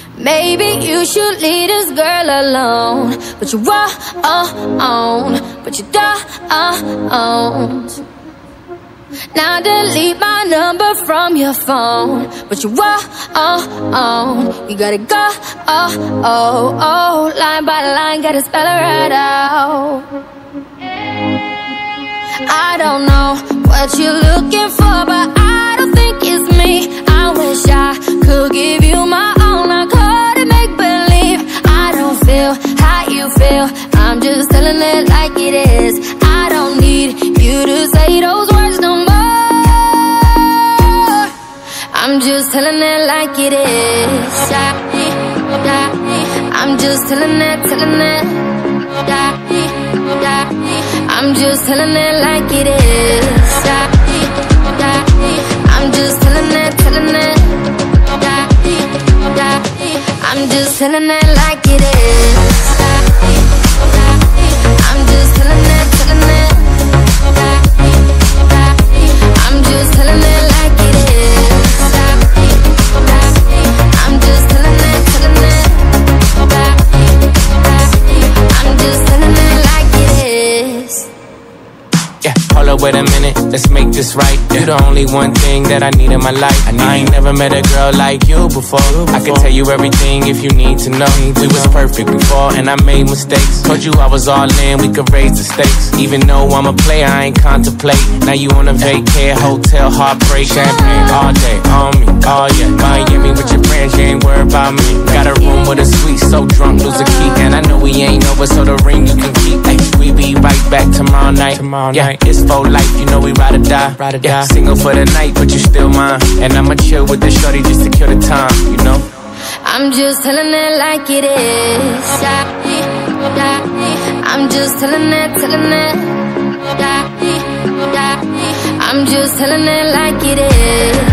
Maybe you should leave this girl alone, but you won't, but you don't. Now delete my number from your phone, but you won't, you gotta go, line by line, gotta spell it right out. I don't know what you're looking for, but I don't think it's me. I wish I could give you my all, I couldn't make believe. I don't feel how you feel, I'm just telling it like it is. I don't need you to say those words no more, I'm just telling it like it is. I'm just telling it, I'm just telling it like it is. I'm just telling it, I'm just telling it like it is. I'm just telling it, I'm just telling it like it is. I'm just telling it, I'm just telling it like it is. Yeah, hold up, wait a minute, let's make this right. You the only one thing that I need in my life. I ain't never met a girl like you before. I can tell you everything if you need to know. We was perfect before and I made mistakes. Told you I was all in, we could raise the stakes. Even though I'm a player, I ain't contemplate. Now you on a vacay, hotel, heartbreak. Champagne all day, on me, oh yeah. Miami with your friends, you ain't worried about me. Got a room with a suite, so drunk, lose a key. And I know we ain't over, so the ring you can keep. Ay, we be right back tomorrow night. Yeah, it's for life, you know we ride or die. Yeah, single for the night, but you still mine. And I'ma chill with the shorty just to kill the time, you know. I'm just telling it like it is. I'm just telling it, I'm just telling it like it is.